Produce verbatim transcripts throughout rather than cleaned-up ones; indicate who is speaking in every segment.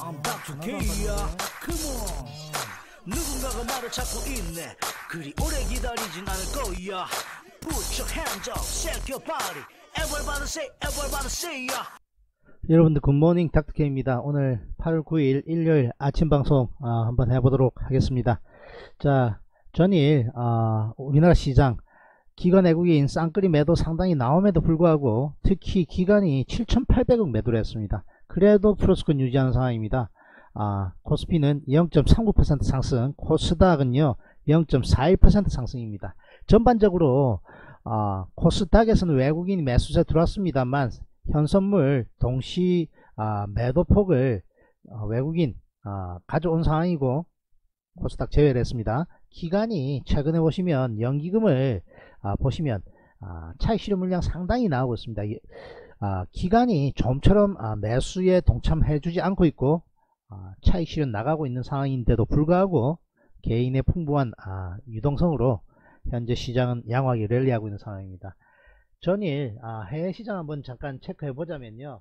Speaker 1: I'm 닥터 K야. Come on. 누군가가 말을 찾고 있네. 그리 오래 기다리진 않을 거야. Put your hands up, shake your body. Everybody say, everybody say ya.
Speaker 2: 여러분들 굿모닝 닥터 K입니다. 오늘 팔월 구일 일요일 아침 방송 아, 한번 해보도록 하겠습니다. 자, 전일 아, 우리나라 시장 기관 외국인 쌍끌이 매도 상당히 나옴에도 불구하고 특히 기관이 칠천팔백억 매도를 했습니다. 그래도 플러스권 유지하는 상황입니다. 아, 코스피는 영 점 삼구 퍼센트 상승, 코스닥은요 영 점 사일 퍼센트 상승입니다. 전반적으로 아, 코스닥에서는 외국인 매수세 들어왔습니다만 현선물 동시 아, 매도폭을 아, 외국인 아, 가져온 상황이고 코스닥 제외를 했습니다. 기간이 최근에 보시면 연기금을 아, 보시면 아, 차익 실현 물량 상당히 나오고 있습니다. 아, 기간이 좀처럼 아, 매수에 동참해 주지 않고 있고 아, 차익 실현 나가고 있는 상황인데도 불구하고 개인의 풍부한 아, 유동성으로 현재 시장은 양호하게 랠리하고 있는 상황입니다. 전일 아, 해외 시장 한번 잠깐 체크해 보자면요.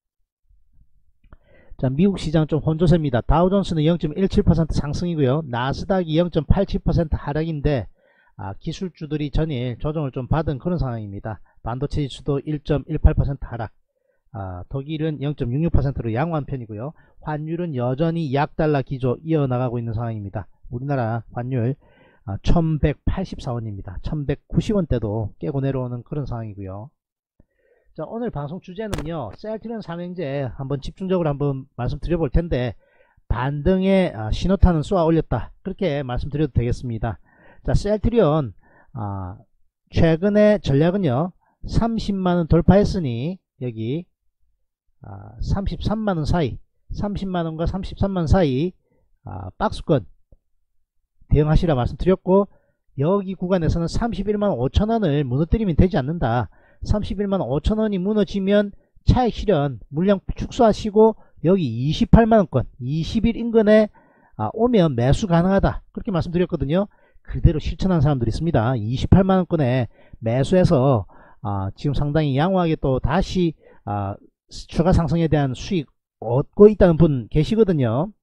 Speaker 2: 자, 미국 시장 좀 혼조세입니다. 다우존스는 영 점 일칠 퍼센트 상승이고요. 나스닥이 영 점 팔칠 퍼센트 하락인데 아, 기술주들이 전일 조정을 좀 받은 그런 상황입니다. 반도체 지수도 일 점 일팔 퍼센트 하락, 아, 독일은 영 점 육육 퍼센트로 양호한 편이고요. 환율은 여전히 약달러 기조 이어나가고 있는 상황입니다. 우리나라 환율 아, 천백팔십사 원입니다. 천백구십 원대도 깨고 내려오는 그런 상황이고요. 자, 오늘 방송 주제는요, 셀트리온 삼형제 한번 집중적으로 한번 말씀드려 볼 텐데, 반등의 아, 신호탄은 쏘아 올렸다, 그렇게 말씀드려도 되겠습니다. 자, 셀트리온 아, 최근에 전략은요 삼십만원 돌파했으니 여기 아, 삼십삼만원 사이, 삼십만원과 삼십삼만원 사이 아, 박스권 대응하시라 말씀드렸고, 여기 구간에서는 삼십일만 오천원을 무너뜨리면 되지 않는다. 삼십일만 오천원이 무너지면 차익 실현 물량 축소하시고 여기 이십팔만원권 이십 일 인근에 아, 오면 매수 가능하다, 그렇게 말씀드렸거든요. 그대로 실천한 사람들이 있습니다. 이십팔만원권에 매수해서 아, 지금 상당히 양호하게 또 다시 아, 추가 상승에 대한 수익 얻고 있다는 분 계시거든요.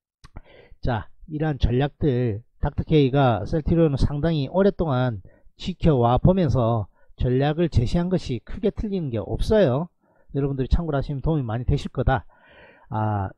Speaker 2: 자, 이러한 전략들 닥터케이가 셀트리온을 상당히 오랫동안 지켜와 보면서 전략을 제시한 것이 크게 틀리는 게 없어요. 여러분들이 참고를 하시면 도움이 많이 되실 거다. 아,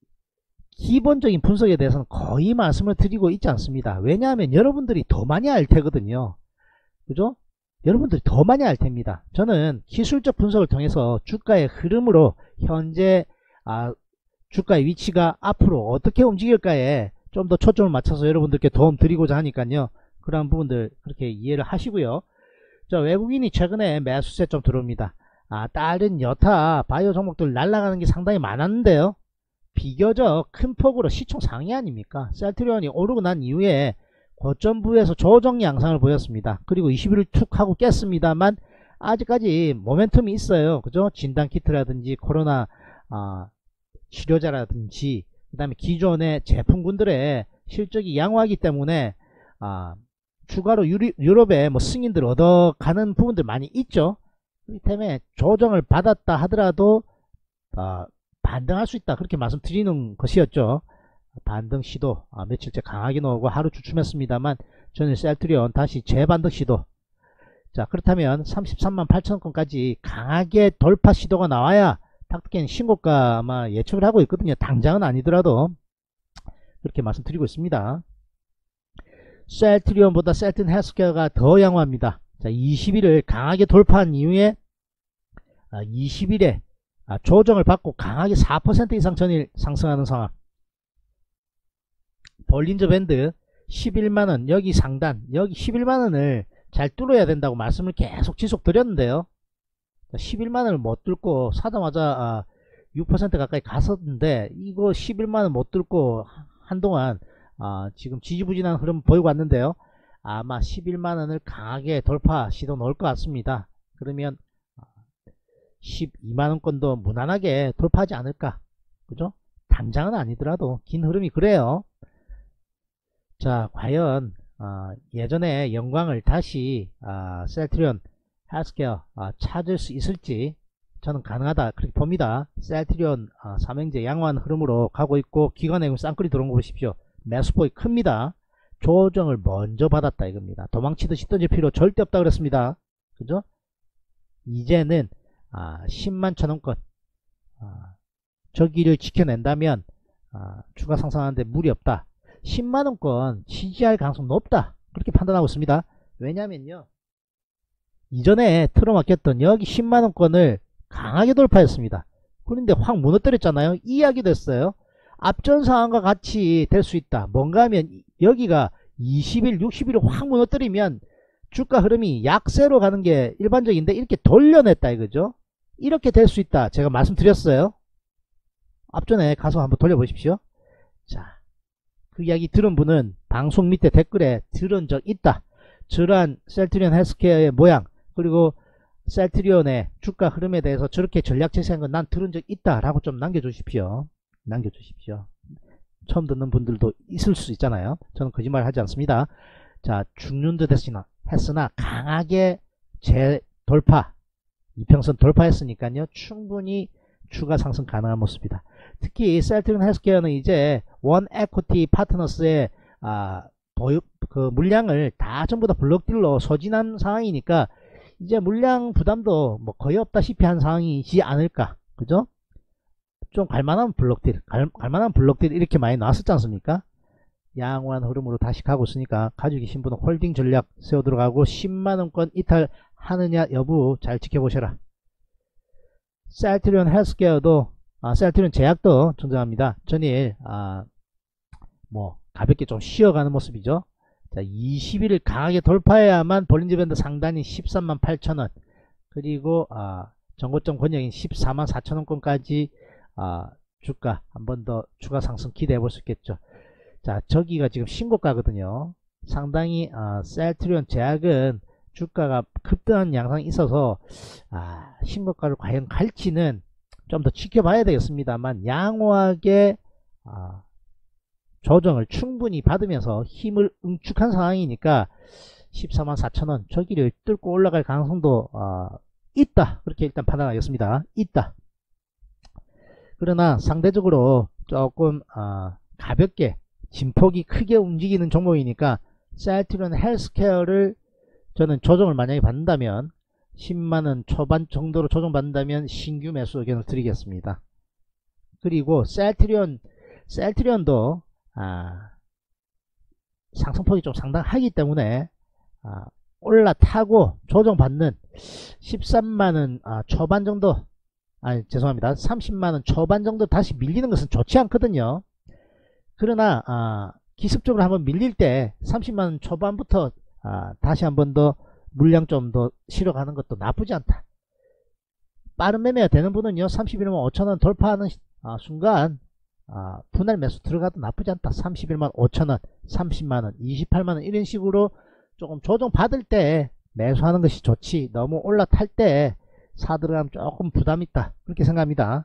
Speaker 2: 기본적인 분석에 대해서는 거의 말씀을 드리고 있지 않습니다. 왜냐하면 여러분들이 더 많이 알 테거든요. 그죠? 여러분들이 더 많이 알 텐입니다. 저는 기술적 분석을 통해서 주가의 흐름으로 현재 아, 주가의 위치가 앞으로 어떻게 움직일까에 좀 더 초점을 맞춰서 여러분들께 도움 드리고자 하니까요. 그런 부분들 그렇게 이해를 하시고요. 자, 외국인이 최근에 매수세 좀 들어옵니다. 아, 다른 여타 바이오 종목들 날아가는 게 상당히 많았는데요. 비교적 큰 폭으로 시총 상위 아닙니까? 셀트리온이 오르고 난 이후에 고점 부에서 조정 양상을 보였습니다. 그리고 이십 일을 툭 하고 깼습니다만 아직까지 모멘텀이 있어요. 그죠? 진단키트라든지 코로나 아, 치료자라든지 그 다음에 기존의 제품군들의 실적이 양호하기 때문에 아, 추가로 유리, 유럽의 뭐 승인들 얻어가는 부분들 많이 있죠. 그렇기 때문에 조정을 받았다 하더라도 아, 반등할 수 있다, 그렇게 말씀드리는 것이었죠. 반등 시도 아, 며칠째 강하게 나오고 하루 주춤했습니다만 저는 셀트리온 다시 재반등 시도. 자, 그렇다면 삼십삼만 팔천원권까지 강하게 돌파 시도가 나와야 닥터케이는 신고가 아마 예측을 하고 있거든요. 당장은 아니더라도 그렇게 말씀드리고 있습니다. 셀트리온보다 셀튼 헬스케어가 더 양호합니다. 자, 이십 일을 강하게 돌파한 이후에 아, 이십 일에 아, 조정을 받고 강하게 사 퍼센트 이상 전일 상승하는 상황. 볼린저 밴드 십일만원 여기 상단, 여기 십일만원을 잘 뚫어야 된다고 말씀을 계속 지속 드렸는데요. 십일만원을 못 뚫고 사자마자 아, 육 퍼센트 가까이 갔었는데 이거 십일만원 못 뚫고 한동안 아, 지금 지지부진한 흐름 보이고 왔는데요. 아마 십일만원을 강하게 돌파 시도 넣을 것 같습니다. 그러면 십이만원권도 무난하게 돌파하지 않을까, 그죠? 당장은 아니더라도 긴 흐름이 그래요. 자, 과연 아, 예전의 영광을 다시 아, 셀트리온 헬스케어 아, 찾을 수 있을지 저는 가능하다 그렇게 봅니다. 셀트리온 어, 삼형제 양호한 흐름으로 가고 있고 기관의 쌍끌이 들어온 거 보십시오. 매수폭이 큽니다. 조정을 먼저 받았다 이겁니다. 도망치듯이 던질 필요 절대 없다 그랬습니다. 그죠? 이제는 아, 십만 천원권 아, 저기를 지켜낸다면 아, 추가 상승하는데 무리 없다. 십만원권 지지할 가능성 높다 그렇게 판단하고 있습니다. 왜냐면요 이전에 틀어막혔던 여기 십만원권을 강하게 돌파했습니다. 그런데 확 무너뜨렸잖아요. 이야기 됐어요. 앞전 상황과 같이 될 수 있다. 뭔가 하면 여기가 이십 일 육십 일을 확 무너뜨리면 주가 흐름이 약세로 가는 게 일반적인데 이렇게 돌려냈다 이거죠. 이렇게 될 수 있다 제가 말씀드렸어요. 앞전에 가서 한번 돌려보십시오. 자, 그 이야기 들은 분은 방송 밑에 댓글에 들은 적 있다. 저러한 셀트리온 헬스케어의 모양 그리고 셀트리온의 주가 흐름에 대해서 저렇게 전략 제시한 건 난 들은 적 있다 라고 좀 남겨주십시오. 남겨주십시오. 처음 듣는 분들도 있을 수 있잖아요. 저는 거짓말 하지 않습니다. 자, 죽는 듯 했으나, 했으나 강하게 재돌파 이평선 돌파했으니까요 충분히 추가 상승 가능한 모습이다. 특히 셀트리온 헬스케어는 이제 원 에코티 파트너스의 아, 보유, 그 물량을 다 전부 다 블록딜로 소진한 상황이니까 이제 물량 부담도 뭐 거의 없다시피 한 상황이지 않을까. 그죠? 좀 갈만한 블록딜, 갈, 갈만한 블록딜 이렇게 많이 나왔었지 않습니까? 양호한 흐름으로 다시 가고 있으니까 가지고 계신 분은 홀딩 전략 세워 들어가고 십만원권 이탈하느냐 여부 잘 지켜보셔라. 셀트리온 헬스케어도 아, 셀트리온 제약도 존재합니다. 전일 아, 뭐 가볍게 좀 쉬어가는 모습이죠. 자, 이십 일을 강하게 돌파해야만 볼린저 밴드 상단이 십삼만 팔천원 그리고 아, 전고점 권역인 십사만 사천원권까지 아, 주가 한 번 더 추가 상승 기대해 볼 수 있겠죠. 자, 저기가 지금 신고가거든요. 상당히 아, 셀트리온 제약은 주가가 급등한 양상이 있어서 아, 신고가를 과연 갈지는 좀 더 지켜봐야 되겠습니다만 양호하게 아, 조정을 충분히 받으면서 힘을 응축한 상황이니까 십사만 사천원 저기를 뚫고 올라갈 가능성도 어, 있다 그렇게 일단 판단하겠습니다. 있다. 그러나 상대적으로 조금 어, 가볍게 진폭이 크게 움직이는 종목이니까 셀트리온 헬스케어를 저는 조정을 만약에 받는다면 십만원 초반 정도로 조정받는다면 신규 매수 의견을 드리겠습니다. 그리고 셀트리온 셀트리온도 아, 상승폭이 좀 상당하기 때문에 아, 올라타고 조정받는 십삼만원 아, 초반 정도 아 죄송합니다 삼십만원 초반 정도 다시 밀리는 것은 좋지 않거든요. 그러나 아, 기습적으로 한번 밀릴 때 삼십만원 초반부터 아, 다시 한번 더 물량 좀 더 실어가는 것도 나쁘지 않다. 빠른 매매가 되는 분은요 삼십일만 오천원 돌파하는 아, 순간 아, 분할 매수 들어가도 나쁘지 않다. 삼십일만 오천원 삼십만원 이십팔만원 이런 식으로 조금 조정 받을 때 매수하는 것이 좋지 너무 올라탈 때 사 들어가면 조금 부담 있다 그렇게 생각합니다.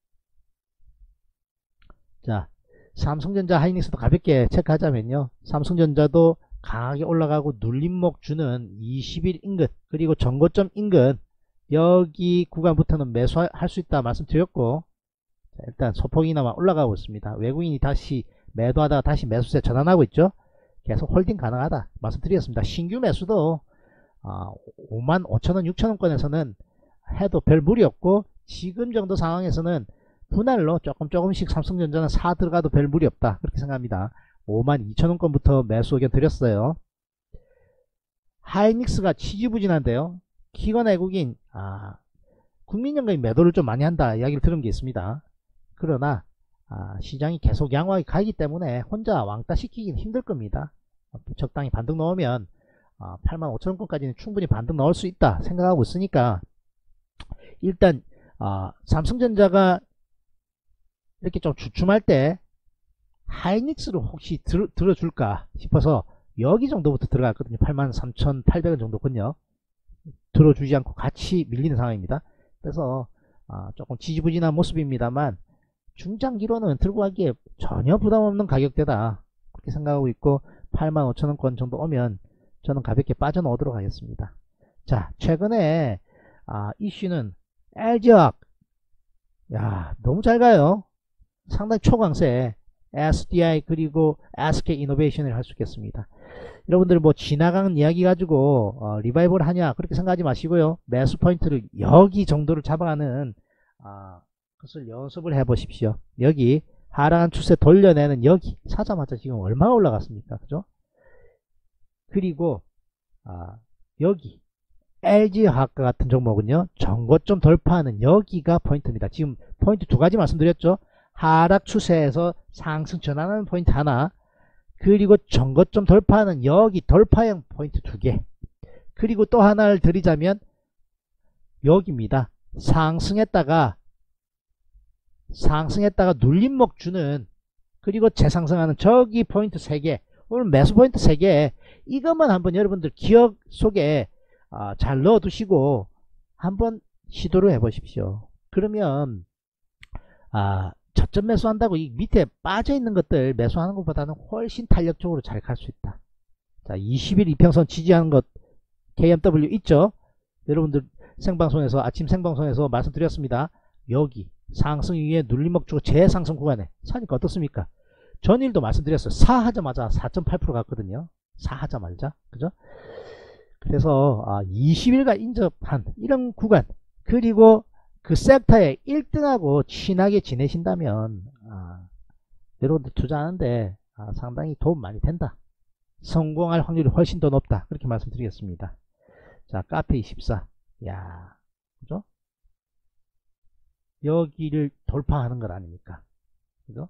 Speaker 2: 자, 삼성전자 하이닉스도 가볍게 체크하자면요 삼성전자도 강하게 올라가고 눌림목 주는 이십 일 인근 그리고 전고점 인근 여기 구간부터는 매수할 수 있다 말씀드렸고 자, 일단 소폭이나마 올라가고 있습니다. 외국인이 다시 매도하다가 다시 매수세 전환하고 있죠. 계속 홀딩 가능하다 말씀드리겠습니다. 신규 매수도 어, 오만 오천원 육천원권에서는 해도 별 무리 없고 지금 정도 상황에서는 분할로 조금 조금씩 삼성전자는 사 들어가도 별 무리 없다 그렇게 생각합니다. 오만 이천원권부터 매수 의견 드렸어요. 하이닉스가 지지부진한데요. 기관 외국인 아, 국민연금이 매도를 좀 많이 한다 이야기를 들은 게 있습니다. 그러나 아, 시장이 계속 양호하게 가기 때문에 혼자 왕따 시키기는 힘들 겁니다. 적당히 반등 넣으면 아, 팔만 오천원권까지는 충분히 반등 넣을 수 있다 생각하고 있으니까 일단 아, 삼성전자가 이렇게 좀 주춤할 때 하이닉스를 혹시 들, 들어줄까 싶어서 여기 정도부터 들어갔거든요. 팔만 삼천팔백원 정도군요. 들어주지 않고 같이 밀리는 상황입니다. 그래서 아, 조금 지지부진한 모습입니다만 중장기로는 들고 가기에 전혀 부담없는 가격대다 그렇게 생각하고 있고 팔만 오천원권 정도 오면 저는 가볍게 빠져나오도록 하겠습니다. 자, 최근에 아, 이슈는 엘지화학, 야, 너무 잘 가요. 상당히 초강세. 에스디아이 그리고 에스케이 이노베이션을 할 수 있겠습니다. 여러분들 뭐 지나가는 이야기 가지고 어, 리바이벌 하냐 그렇게 생각하지 마시고요. 매수 포인트를 여기 정도를 잡아가는 아, 것을 연습을 해 보십시오. 여기 하락한 추세 돌려내는 여기 사자마자 지금 얼마나 올라갔습니까? 그죠? 그리고 아, 여기 엘지화학과 같은 종목은요, 전고점 돌파하는 여기가 포인트입니다. 지금 포인트 두 가지 말씀드렸죠. 하락 추세에서 상승 전환하는 포인트 하나, 그리고 전고점 돌파하는 여기 돌파형 포인트 두 개, 그리고 또 하나를 드리자면 여기입니다. 상승했다가 상승했다가 눌림목 주는, 그리고 재상승하는 저기 포인트 세 개, 오늘 매수 포인트 세 개, 이것만 한번 여러분들 기억 속에 아, 잘 넣어 두시고 한번 시도를 해 보십시오. 그러면 아, 저점 매수한다고 이 밑에 빠져 있는 것들 매수하는 것보다는 훨씬 탄력적으로 잘 갈 수 있다. 자, 이십 일 이평선 지지하는 것 케이엠더블유 있죠? 여러분들 생방송에서 아침 생방송에서 말씀드렸습니다. 여기 상승 위에 눌림목 주고 재상승 구간에 사니까 어떻습니까? 전일도 말씀드렸어요. 사 하자마자 사 점 팔 퍼센트 갔거든요. 사 하자마자. 그죠? 그래서 아, 이십 일간 인접한 이런 구간, 그리고 그 섹터에 일 등하고 친하게 지내신다면 아, 여러분들 투자하는데 아, 상당히 도움 많이 된다. 성공할 확률이 훨씬 더 높다. 그렇게 말씀드리겠습니다. 자, 카페 이십사. 야, 그죠? 여기를 돌파하는 것 아닙니까? 그죠?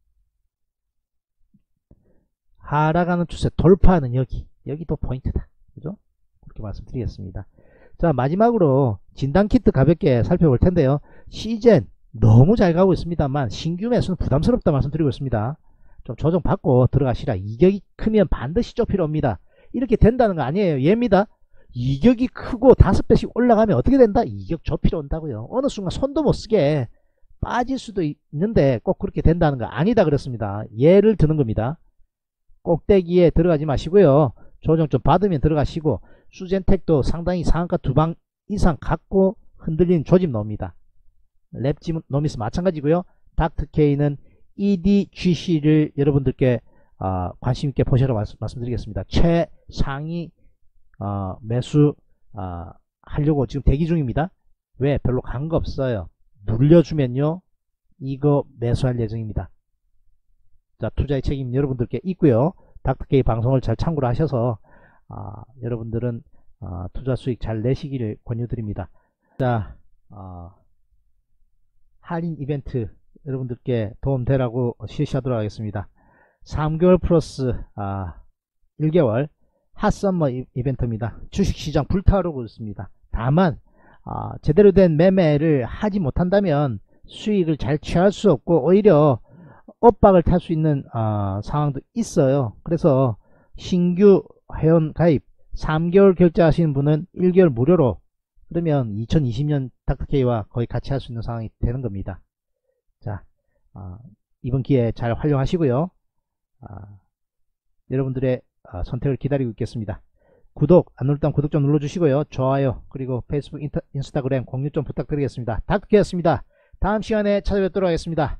Speaker 2: 하락하는 추세 돌파하는 여기, 여기도 포인트다. 그죠? 그렇게 말씀드리겠습니다. 자, 마지막으로 진단키트 가볍게 살펴볼 텐데요. 시젠 너무 잘 가고 있습니다만 신규 매수는 부담스럽다 말씀드리고 있습니다. 좀 조정받고 들어가시라. 이격이 크면 반드시 좁히러 옵니다. 이렇게 된다는 거 아니에요. 얘입니다. 이격이 크고 다섯 배씩 올라가면 어떻게 된다? 이격 좁히러 온다고요. 어느 순간 손도 못 쓰게 빠질 수도 있는데 꼭 그렇게 된다는 거 아니다 그렇습니다. 예를 드는 겁니다. 꼭대기에 들어가지 마시고요. 조정 좀 받으면 들어가시고, 수젠텍도 상당히 상한가 두 방 이상 갖고 흔들리는 조짐 나옵니다. 랩지노미스 마찬가지고요. 닥터케이는 이디지씨를 여러분들께 어, 관심있게 보시라고 말씀, 말씀드리겠습니다. 최상위 어, 매수 어, 하려고 지금 대기 중입니다. 왜? 별로 간 거 없어요. 눌려주면요 이거 매수할 예정입니다. 자, 투자의 책임 여러분들께 있고요. 닥터케이 방송을 잘 참고를 하셔서 아, 여러분들은 아, 투자 수익 잘 내시기를 권유드립니다. 자, 아, 할인 이벤트 여러분들께 도움되라고 실시하도록 하겠습니다. 삼 개월 플러스 아, 일 개월 핫썸머 이벤트입니다. 주식시장 불타오르고 있습니다. 다만 아, 제대로 된 매매를 하지 못한다면 수익을 잘 취할 수 없고 오히려 엇박을 탈 수 있는 어, 상황도 있어요. 그래서 신규 회원 가입 삼 개월 결제하시는 분은 일 개월 무료로, 그러면 이천이십 년 닥터케이와 거의 같이 할 수 있는 상황이 되는 겁니다. 자, 어, 이번 기회 잘 활용하시고요. 어, 여러분들의 어, 선택을 기다리고 있겠습니다. 구독 안 누르다면 구독 좀 눌러주시고요. 좋아요 그리고 페이스북, 인터, 인스타그램 공유 좀 부탁드리겠습니다. 닥터케이였습니다. 다음 시간에 찾아뵙도록 하겠습니다.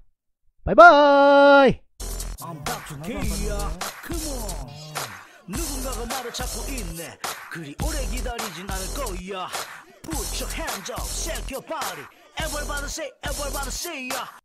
Speaker 2: 바이바이.
Speaker 1: I'm Doctor K야. Come on. 누군가가 나를 찾고 있네. 그리 오래 기다리진 않을 거야. Put your hands up, shake your body. Everybody say, everybody say, yeah.